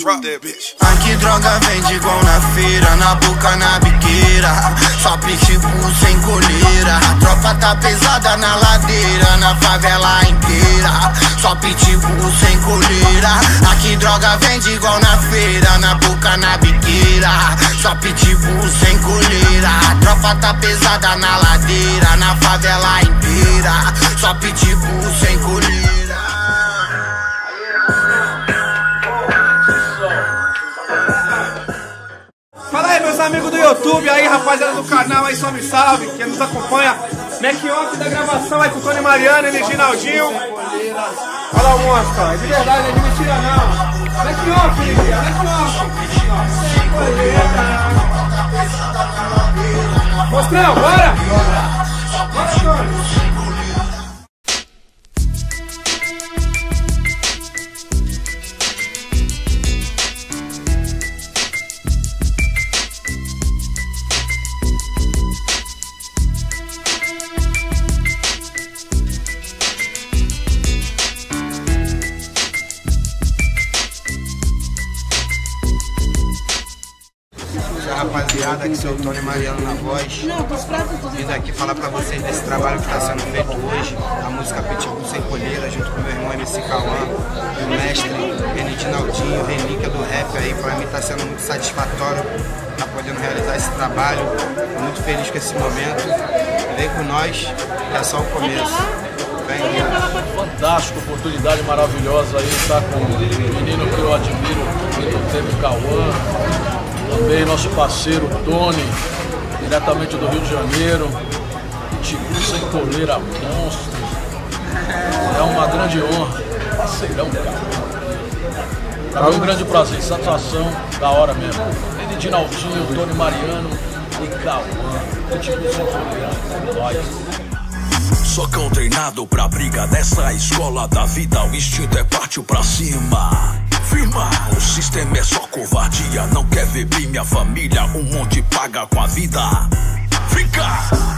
Drop that bitch. Aqui droga vende igual na feira, na boca, na biqueira. Só pitbull sem coleira. A tropa tá pesada na ladeira, na favela inteira. Só pitbull sem coleira. Aqui droga vende igual na feira, na boca, na biqueira. Só pitbull sem coleira. A tropa tá pesada na ladeira, na favela inteira. Só pitbull sem coleira. Fala aí, meus amigos do YouTube, aí, rapaziada do canal, aí, salve, salve, quem nos acompanha. Making-off da gravação aí com o Tony Mariano e Reginaldinho. Olha o monstro, é de verdade, não é de mentira não. Making-off, Ligia, making-off. Mostrão, bora! Bora, Tony! Rapaziada, aqui sou o Tony Mariano na voz. Vindo aqui falar pra vocês desse trabalho que está sendo feito hoje, a música Pitbull Sem Coleira, junto com meu irmão MC Cauã, o mestre Reginaldinho, relíquia do rap aí. Pra mim tá sendo muito satisfatório estar podendo realizar esse trabalho. Tô muito feliz com esse momento. Vem com nós, que é só o começo. Vem aí. Fantástica oportunidade maravilhosa aí, estar com um menino que eu admiro muito tempo, Cauã. Também nosso parceiro Tony, diretamente do Rio de Janeiro. Pitbull Sem Coleira, monstro. É uma grande honra. Parceirão, cara. Pra mim é um grande prazer, satisfação, da hora mesmo. Reginaldinho, Tony Mariano e Cauã. Pitbull Sem Coleira, nós. Socão treinado pra briga dessa escola da vida. O instinto é partiu pra cima. Firma, o sistema é só covardia. Não quer ver bem minha família, um monte paga com a vida. Fica!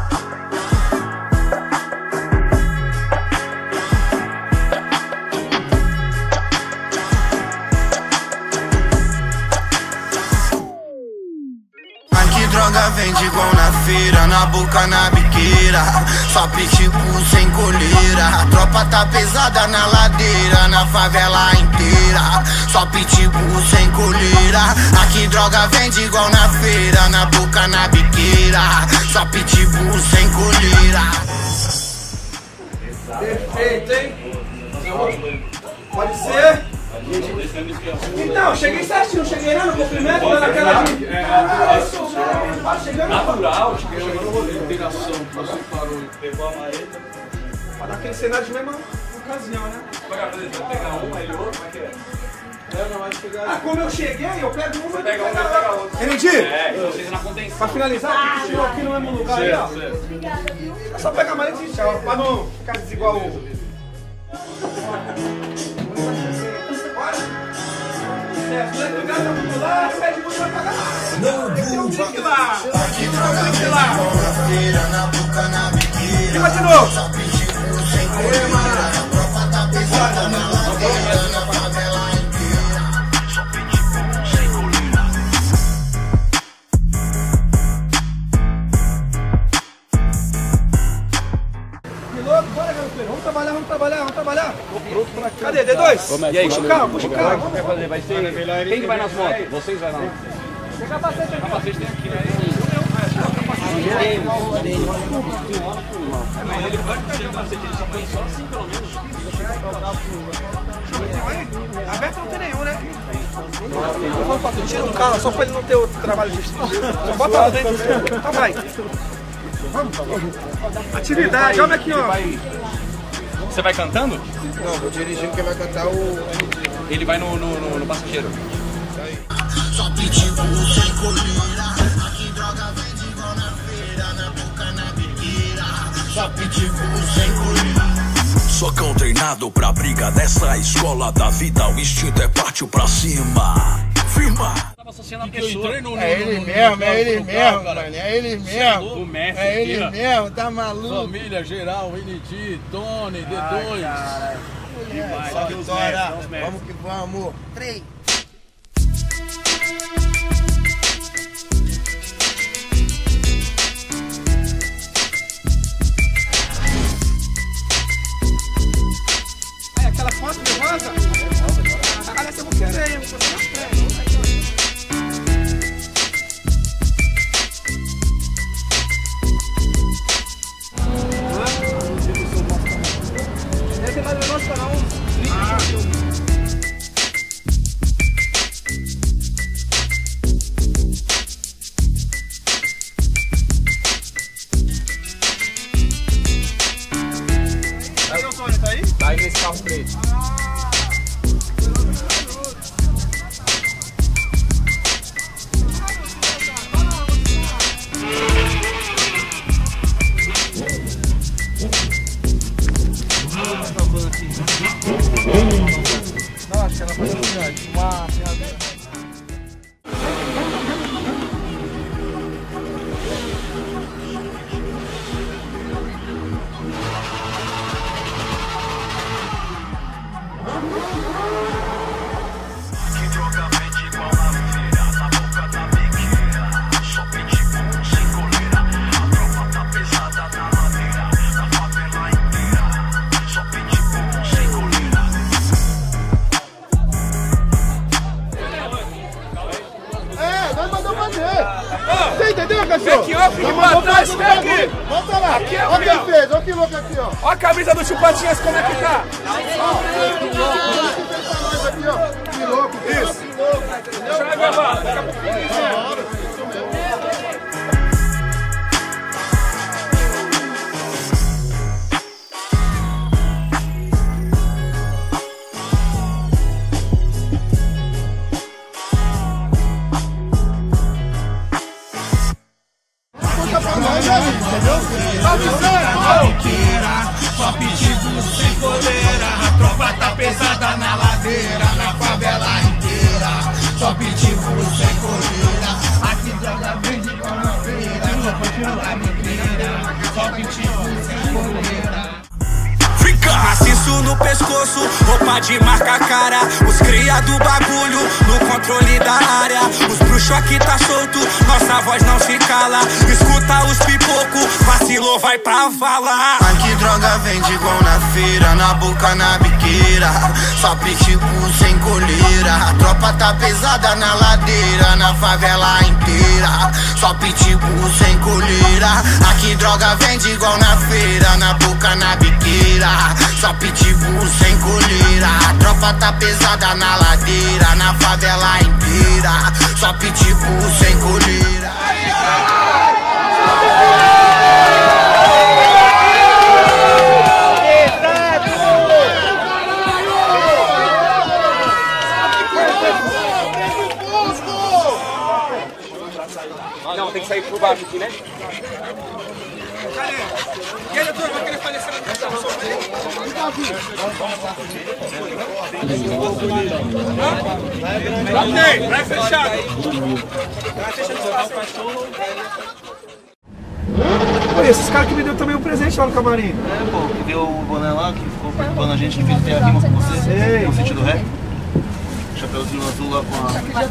Droga vende igual na feira, na boca, na biqueira. Só pitbull sem coleira. A tropa tá pesada na ladeira, na favela inteira. Só pitbull sem coleira. Aqui droga vende igual na feira, na boca, na biqueira. Só pitbull sem coleira. Perfeito, hein? Pode ser? Então, cheguei certinho, cheguei lá no cumprimento, mas naquela de... Natural, chegou no rolê, integração, que você parou e pegou a maleta. Pra dar aquele cenário de mesma ocasião, né? Vai pegar uma e outra, como é que é? Ah, como eu cheguei, eu pego uma e pega uma e pega outra. Entendi? É, vocês na contenção. Pra finalizar, que chegou aqui no mesmo lugar aí, ó. É só pegar a maleta e tchau, pra não ficar desigual o... Fica de novo. Piloto, bora, garoteiro. Vamos trabalhar. Cadê? D2? E aí, puxa o carro. Como vai fazer? Vai ser... Quem que vai nas motos? Vocês vai não? Tem capacete aqui. Capacete tem aqui, né? Ele pode ter capacete, ele só põe só assim, pelo menos. Aberto não tem nenhum, né? Tira o carro, só pra ele não ter outro trabalho de só bota lá dentro. Então vai. Atividade, olha aqui, ó. Você vai cantando? Não, vou dirigindo, quem vai cantar o... Ele vai no passageiro. Só pitbull sem coleira. Aqui droga vende igual na feira, na boca, na biqueira. Só pitbull sem coleira. Socão treinado pra briga dessa escola da vida. O instinto é partiu pra cima. Firma. É ele mesmo, mano. É ele mesmo. O mestre, é ele mesmo, tá maluco. Família geral, NT, Tony, D2. Só vitória. Vamos que vamos. 3. fazer. Você entendeu, cachorro? Aqui, ó, fica pra trás, vem aqui. Volta lá. Aqui, ó, olha quem fez, olha que louco aqui, ó. Ó a camisa do Chupatinhas, como é que tá? Aqui, ó. Que louco, Isso. Deixa eu gravar. Daqui a pouquinho. Só pitbull sem coleira, a tropa tá pesada na ladeira, na favela inteira. Só pitbull sem coleira, aqui droga vende com a feira, só pitbull sem coleira. Maciço no pescoço, roupa de marca cara. Os cria do bagulho, no controle da área. Os bruxos aqui tá solto, nossa voz não se cala. Escuta os pipoco, vacilou, vai pra vala. Aqui droga vende igual na feira, na boca, na biqueira. Só pitbull sem coleira, a tropa tá pesada na ladeira, na favela inteira. Só pitbull sem coleira, aqui droga vende igual na feira, na boca, na biqueira. Só pitbull sem coleira, a tropa tá pesada na ladeira, na favela inteira. Só pitbull sem coleira. Não, tem que sair por baixo aqui, né? E aí, doutor, vai querer falecer na minha situação? Ok, vai fechado. Vai fechando espaço. Oi, esses caras que me deu também um presente lá no camarim. É, pô, que deu o boné lá, que ficou preocupando a gente, que fez ter a rima com você, no sentido rap. Chapeuzinho azul lá com a...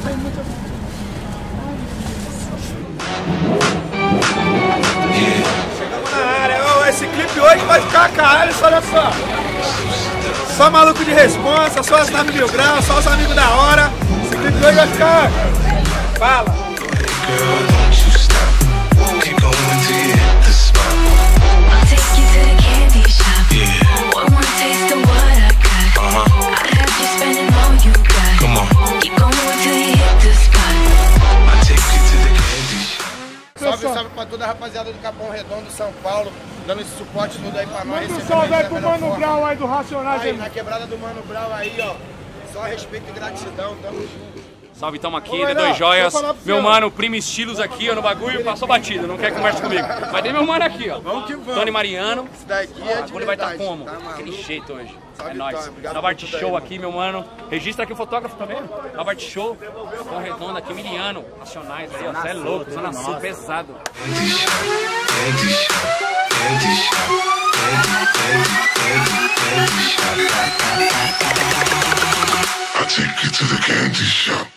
Chegamos na área. Oh, esse clipe hoje vai ficar caralho, olha só. Só maluco de responsa, só as naves mil graus, só os amigos da hora. Esse clipe hoje vai ficar... Fala. Salve pra toda a rapaziada do Capão Redondo, São Paulo, dando esse suporte todo aí pra nós. Manda um salve aí pro Mano Brown aí do Racionais. Aí, na quebrada do Mano Brown aí, ó. Só respeito e gratidão, tamo junto. Salve, tamo aqui, D2 Joias. Meu mano, Primo Estilos aqui, ó, no bagulho, passou batido, não quer conversa comigo. Mas tem meu mano aqui, ó. Vamos que vamos. Tony Mariano. Esse daqui é de ele vai estar verdade, como? tá maluco? Aquele jeito hoje. Salve, É nóis. Tony, obrigado Nova por Art tudo aí, Show mano. aqui, meu mano. Registra aqui o fotógrafo também. Nova Art Show. Com Redondo aqui, Miliano. Nacionais aí, ó. Você é louco, Zona Sul, pesado. I take you to the candy shop.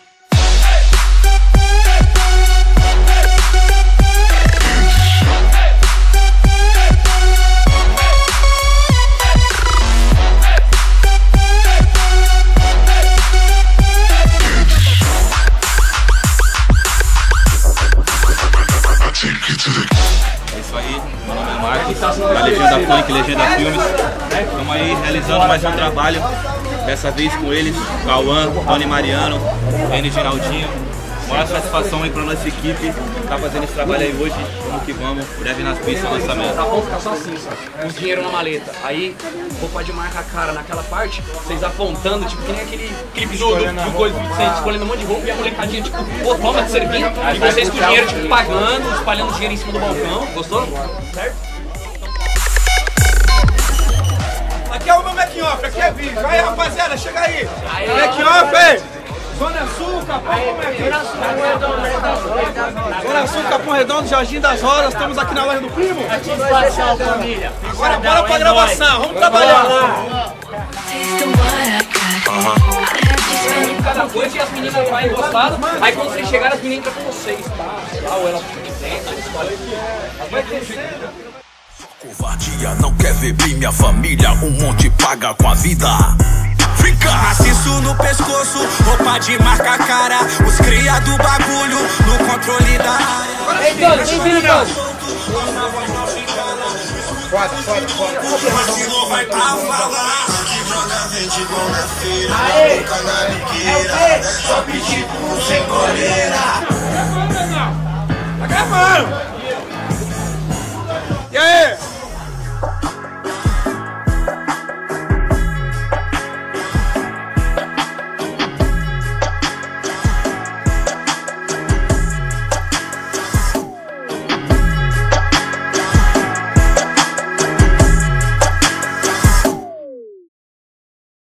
É isso aí, meu nome é Marcos, da Legenda Funk, Legenda Filmes. Estamos aí realizando mais um trabalho, dessa vez com eles, Cauã, Tony Mariano, N. Ginaldinho. Maior satisfação aí pra nossa equipe, tá fazendo esse trabalho aí hoje, vamos que vamos, breve nas pistas, lançamento. Tá bom ficar só assim, só. Com dinheiro na maleta. Aí, roupa de marca cara naquela parte, vocês apontando, tipo, que nem aquele clipe do coisa, vocês escolhendo um monte de roupa e a molecadinha, tipo, pô, toma de servir. E vocês com o dinheiro, tipo, pagando, espalhando dinheiro em cima do balcão. Gostou? Certo? Aqui é o meu making off, aqui é vídeo. Aí, rapaziada, chega aí. Making off, hein? Zona Sul, Capão, como é que é? Zona Sul, Capão Redondo, Jardim das Rodas, estamos aqui na loja do Primo. Satisfação, família. Agora bora pra gravação, vamos trabalhar. Cada coisa e as meninas vai encostado. Aí quando vocês chegarem, as meninas entram com vocês, tá? Ou ela fica de dentro, escolhe o que é. Vai crescendo. Covardia não quer ver bem minha família, um monte paga com a vida. Maciço no pescoço, roupa de marca cara. Os cria do bagulho, no controle cano, vem vir no cano. Foda. Vai pra falar que droga vende igual na feira. Na boca, na biqueira, só pedir pro sem coleira. Tá gravando.